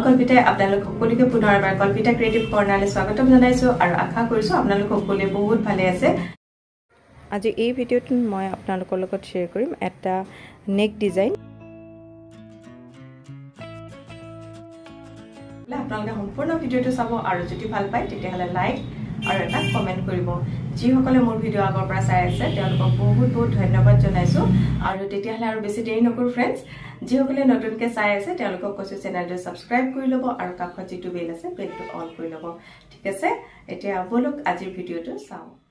কল্পিতাই আপোনালোক সকলোকে পুনৰ এবাৰ কল্পিতা ক্ৰিয়েটিভ কৰ্ণাৰলৈ স্বাগতম জনাইছো আৰু আশা কৰিছো আপোনালোক সকলোৱে বহুত ভালে আছে আজি এই ভিডিঅ'টোত মই আপোনালোকৰ লগত শ্বেয়াৰ কৰিম এটা নেক ডিজাইন আপোনালোকে সম্পূৰ্ণ ভিডিঅ'টো চাব আৰু যদি ভাল পায় তেতিয়াহলে লাইক আৰু এটা কমেন্ট কৰিব যি সকলে মোৰ ভিডিঅ' আগৰ পৰা চাই আছে তেওঁলোকক বহুত বহুত ধন্যবাদ জনাইছো আৰু তেতিয়াহলে আৰু বেছি দেৰি নকৰো ফ্ৰেণ্ডছ যি সকলে নতুনকৈ চাই আছে তেওঁলোকক কৈছো চেনেলটো সাবস্ক্ৰাইব কৰি লব আৰু কাষত যিটো বেল আছে বেলটো অন কৰি লব ঠিক আছে এতিয়া বলক আজিৰ ভিডিঅ'টো চাও